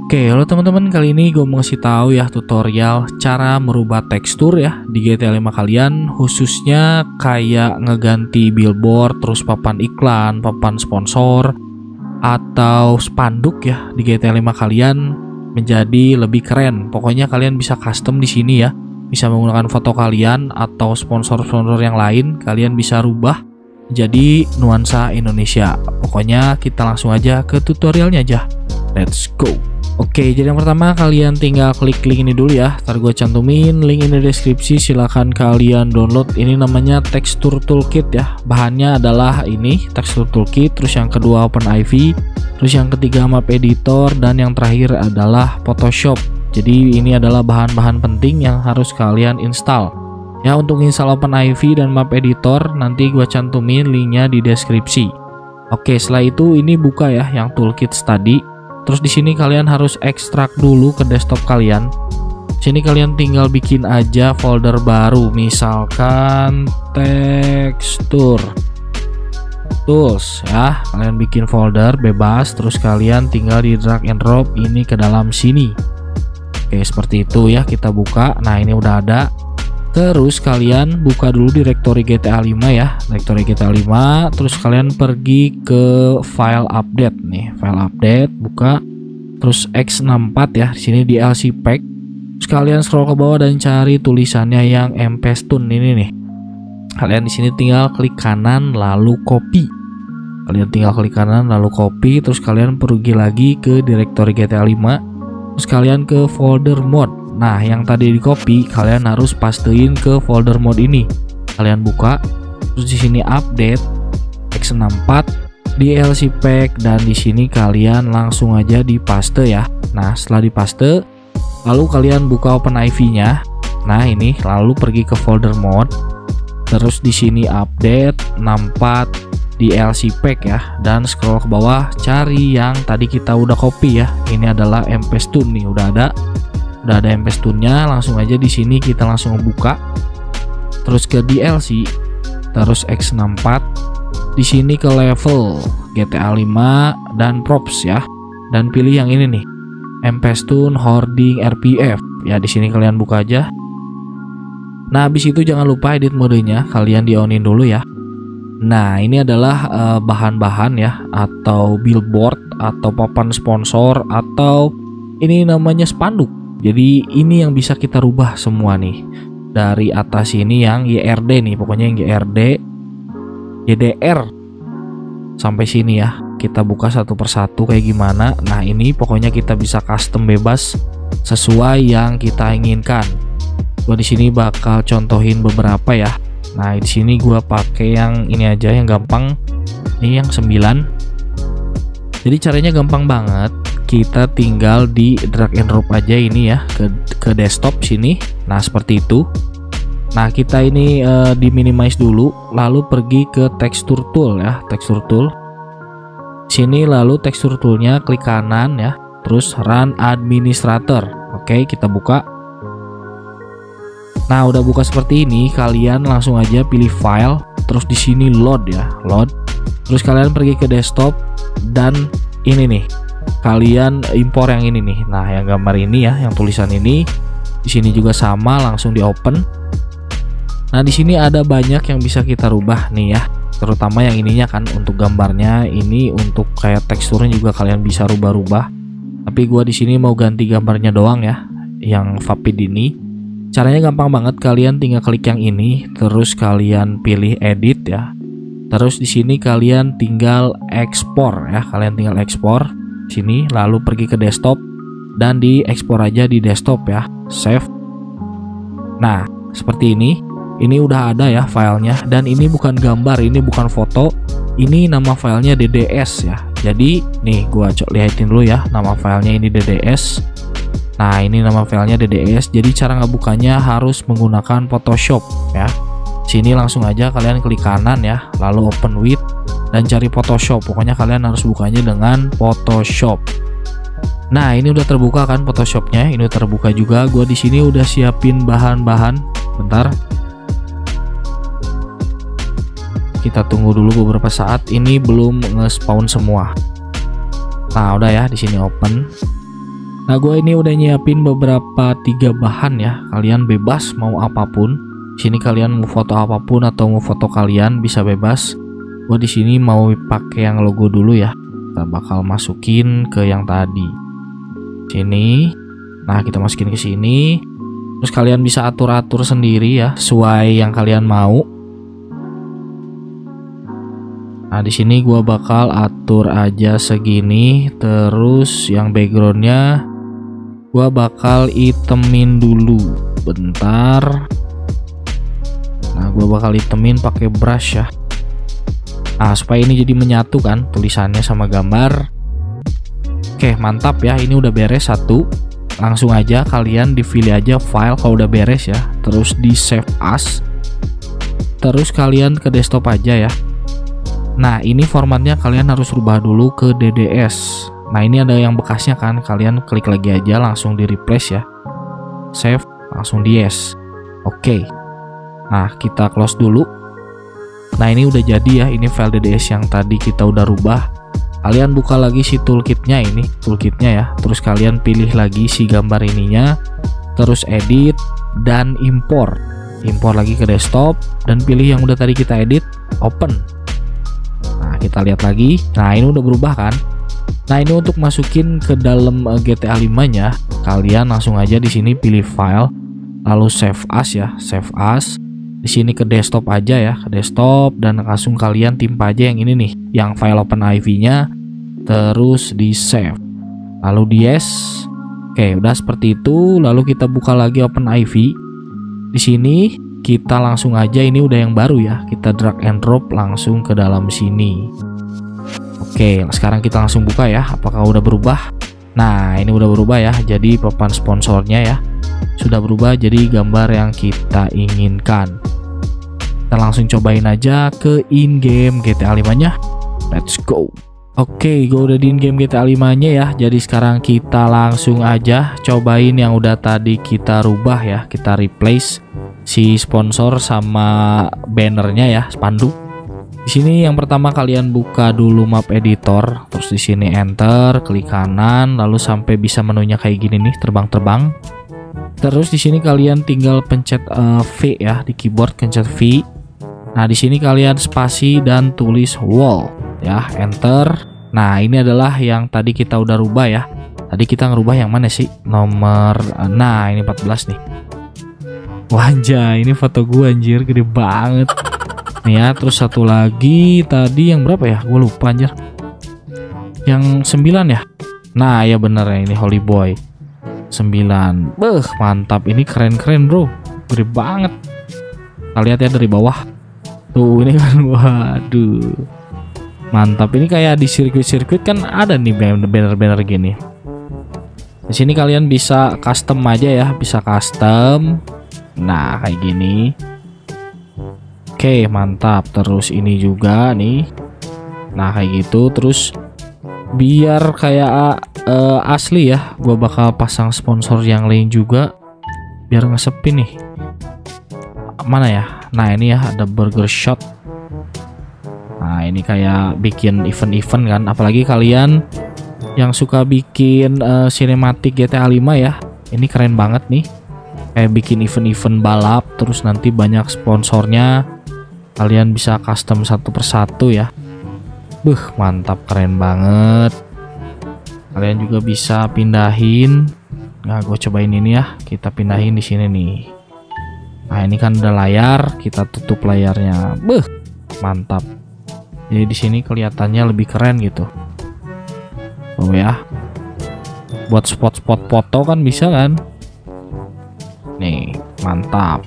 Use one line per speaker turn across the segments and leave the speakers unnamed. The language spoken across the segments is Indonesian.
Oke, halo teman-teman, kali ini gue mau ngasih tahu ya tutorial cara merubah tekstur ya di GTA 5 kalian, khususnya kayak ngeganti billboard, terus papan iklan, papan sponsor, atau spanduk ya di GTA 5 kalian menjadi lebih keren. Pokoknya kalian bisa custom di sini ya, bisa menggunakan foto kalian atau sponsor-sponsor yang lain, kalian bisa rubah jadi nuansa Indonesia. Pokoknya kita langsung aja ke tutorialnya aja. Let's go. Oke, jadi yang pertama kalian tinggal klik link ini dulu ya. Ntar gue cantumin link ini di deskripsi, silahkan kalian download. Ini namanya Texture Toolkit ya. Bahannya adalah ini Texture Toolkit, terus yang kedua OpenIV, terus yang ketiga Map Editor, dan yang terakhir adalah Photoshop. Jadi ini adalah bahan-bahan penting yang harus kalian install. Ya, untuk install OpenIV dan Map Editor nanti gue cantumin linknya di deskripsi. Oke, setelah itu ini buka ya yang toolkit tadi. Terus di sini kalian harus ekstrak dulu ke desktop kalian. Sini kalian tinggal bikin aja folder baru, misalkan Texture Tools ya. Kalian bikin folder bebas, terus kalian tinggal di drag and drop ini ke dalam sini. Oke, seperti itu ya, kita buka. Nah, ini udah ada. Terus kalian buka dulu direktori GTA 5 ya, direktori GTA 5. Terus kalian pergi ke file update nih, file update, buka. Terus X64 ya, di sini di DLC pack. Terus kalian scroll ke bawah dan cari tulisannya yang mpstun ini nih. Kalian di sini tinggal klik kanan lalu copy. Kalian tinggal klik kanan lalu copy. Terus kalian pergi lagi ke direktori GTA 5. Terus kalian ke folder mode. Nah, yang tadi di copy kalian harus pastein ke folder mode ini. Kalian buka, terus di sini update X64 DLC pack, dan di sini kalian langsung aja dipaste ya. Nah, setelah dipaste, lalu kalian buka OpenIV-nya. Nah, ini lalu pergi ke folder mode. Terus di sini update 64 DLC pack ya, dan scroll ke bawah cari yang tadi kita udah copy ya. Ini adalah mpstun nih, udah ada mpstun-nya. Langsung aja di sini kita langsung buka, terus ke DLC, terus X64, di sini ke level GTA 5 dan props ya, dan pilih yang ini nih, mpstun hoarding RPF ya. Di sini kalian buka aja. Nah, habis itu jangan lupa edit modenya, kalian di-onin dulu ya. Nah, ini adalah bahan-bahan ya, atau billboard, atau papan sponsor, atau ini namanya spanduk. Jadi ini yang bisa kita rubah semua nih. Dari atas ini yang YRD nih, pokoknya yang YRD, YDR sampai sini ya. Kita buka satu persatu kayak gimana. Nah, ini pokoknya kita bisa custom bebas sesuai yang kita inginkan. Gua di sini bakal contohin beberapa ya. Nah, di sini gua pakai yang ini aja yang gampang. Ini yang 9. Jadi caranya gampang banget. Kita tinggal di drag and drop aja ini ya ke desktop sini. Nah, seperti itu. Nah, kita ini di minimize dulu, lalu pergi ke texture tool ya, texture tool. Sini lalu texture toolnya klik kanan ya, terus run administrator. Oke, kita buka. Nah, udah buka seperti ini, kalian langsung aja pilih file, terus di sini load ya, load. Terus kalian pergi ke desktop dan ini nih, kalian impor yang ini nih. Nah, yang gambar ini ya, yang tulisan ini. Di sini juga sama, langsung di open. Nah, di sini ada banyak yang bisa kita rubah nih ya. Terutama yang ininya kan untuk gambarnya, ini untuk kayak teksturnya juga kalian bisa rubah-rubah. Tapi gua di sini mau ganti gambarnya doang ya, yang Vapid ini. Caranya gampang banget, kalian tinggal klik yang ini, terus kalian pilih edit ya. Terus di sini kalian tinggal ekspor ya, kalian tinggal ekspor sini, lalu pergi ke desktop dan diekspor aja di desktop ya, save. Nah, seperti ini udah ada ya filenya, dan ini bukan gambar, ini bukan foto, ini nama filenya DDS ya. Jadi nih gua liatin dulu ya, nama filenya ini DDS. Nah, ini nama filenya DDS. Jadi cara ngebukanya harus menggunakan Photoshop ya. Sini langsung aja kalian klik kanan ya, lalu open with dan cari Photoshop. Pokoknya kalian harus bukanya dengan Photoshop. Nah, ini udah terbuka kan Photoshopnya, ini udah terbuka juga. Gua di sini udah siapin bahan-bahan. Bentar, kita tunggu dulu beberapa saat. Ini belum nge-spawn semua. Nah, udah ya, di sini open. Nah, gue ini udah nyiapin beberapa 3 bahan ya. Kalian bebas mau apapun. Sini kalian mau foto apapun atau mau foto kalian bisa bebas. Gue di sini mau pakai yang logo dulu ya. Kita bakal masukin ke yang tadi. Sini. Nah, kita masukin ke sini. Terus kalian bisa atur-atur sendiri ya, sesuai yang kalian mau. Nah, di sini gua bakal atur aja segini, terus yang backgroundnya gua bakal itemin dulu. Bentar. Nah, gua bakal itemin pakai brush ya. Nah, supaya ini jadi menyatu kan tulisannya sama gambar. Oke, mantap ya. Ini udah beres satu. Langsung aja kalian di-pilih aja file kalau udah beres ya. Terus di save as. Terus kalian ke desktop aja ya. Nah, ini formatnya kalian harus rubah dulu ke DDS. Nah, ini ada yang bekasnya kan. Kalian klik lagi aja langsung di replace ya. Save, langsung di yes. Oke. Nah, kita close dulu. Nah, ini udah jadi ya. Ini file DDS yang tadi kita udah rubah. Kalian buka lagi si toolkitnya ini. Toolkitnya ya. Terus kalian pilih lagi si gambar ininya. Terus edit dan import. Import lagi ke desktop. Dan pilih yang udah tadi kita edit. Open. Nah, kita lihat lagi. Nah, ini udah berubah kan. Nah, ini untuk masukin ke dalam GTA 5-nya, kalian langsung aja di sini pilih file, lalu save as ya, save as. Di sini ke desktop aja ya, ke desktop dan langsung kalian timpa aja yang ini nih, yang file OpenIV-nya, terus di save. Lalu di yes. Oke, udah seperti itu. Lalu kita buka lagi OpenIV. Di sini kita langsung aja, ini udah yang baru ya, kita drag and drop langsung ke dalam sini. Oke, sekarang kita langsung buka ya, apakah udah berubah. Nah, ini udah berubah ya, jadi papan sponsornya ya sudah berubah jadi gambar yang kita inginkan. Kita langsung cobain aja ke in-game GTA 5 nya. Let's go. Oke, gue udah di in-game GTA 5 nya ya. Jadi sekarang kita langsung aja cobain yang udah tadi kita rubah ya. Kita replace si sponsor sama bannernya ya, spanduk. Di sini yang pertama kalian buka dulu map editor, terus di sini enter, klik kanan, lalu sampai bisa menunya kayak gini nih, terbang-terbang. Terus di sini kalian tinggal pencet V ya di keyboard, pencet V. Nah, di sini kalian spasi dan tulis wall ya, enter. Nah, ini adalah yang tadi kita udah rubah ya. Tadi kita ngerubah yang mana sih? Nomor nah, ini 14 nih. Wajah, ini foto gua anjir, gede banget. Nih ya, terus satu lagi tadi yang berapa ya? Gue lupa anjir. Yang 9 ya? Nah, ya bener ya, ini Holy Boy 9. Beuh, mantap. Ini keren-keren, bro. Gede banget. Kita lihat ya dari bawah. Tuh, ini kan waduh. Mantap. Ini kayak di sirkuit-sirkuit kan ada nih banner-banner gini. Di sini kalian bisa custom aja ya, bisa custom. Nah, kayak gini. Oke, mantap. Terus ini juga nih. Nah, kayak gitu. Terus biar kayak asli ya, gua bakal pasang sponsor yang lain juga biar nggak sepi nih. Mana ya? Nah, ini ya ada Burger Shot. Nah, ini kayak bikin event-event kan. Apalagi kalian yang suka bikin sinematik GTA 5 ya. Ini keren banget nih. Kayak bikin event-event balap, terus nanti banyak sponsornya. Kalian bisa custom satu persatu ya. Mantap, keren banget. Kalian juga bisa pindahin. Nah, gue cobain ini ya. Kita pindahin di sini nih. Nah, ini kan udah layar, kita tutup layarnya. Mantap. Jadi di sini kelihatannya lebih keren gitu. Oh ya. Buat spot-spot foto kan bisa kan? Nih, mantap.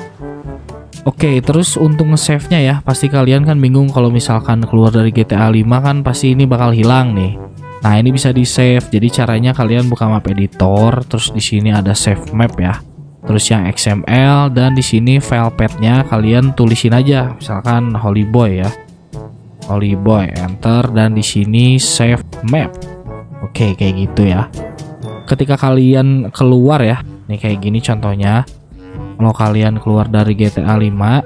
Oke, terus untuk nge-save-nya ya, pasti kalian kan bingung kalau misalkan keluar dari GTA 5 kan pasti ini bakal hilang nih. Nah, ini bisa di-save. Jadi caranya kalian buka map editor, terus di sini ada save map ya. Terus yang XML dan di sini file path-nya kalian tulisin aja, misalkan Holy Boy ya. Holy Boy, enter, dan di sini save map. Oke, kayak gitu ya. Ketika kalian keluar ya, nih kayak gini contohnya. Kalau kalian keluar dari GTA 5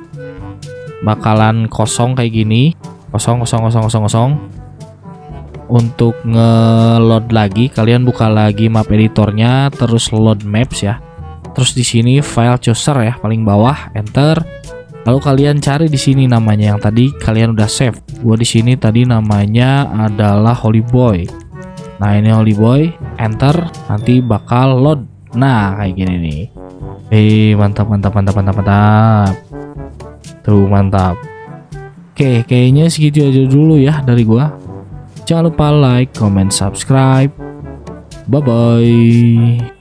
bakalan kosong kayak gini. Kosong. untuk nge-load lagi, kalian buka lagi map editornya, terus load maps ya. Terus di sini file chooser ya, paling bawah, enter. Lalu kalian cari di sini namanya yang tadi kalian udah save. Gua di sini tadi namanya adalah Holy Boy. Nah, ini Holy Boy, enter, nanti bakal load. Nah, kayak gini nih. Mantap. Tuh, mantap. Oke, kayaknya segitu aja dulu ya dari gua. Jangan lupa like, comment, subscribe. Bye bye.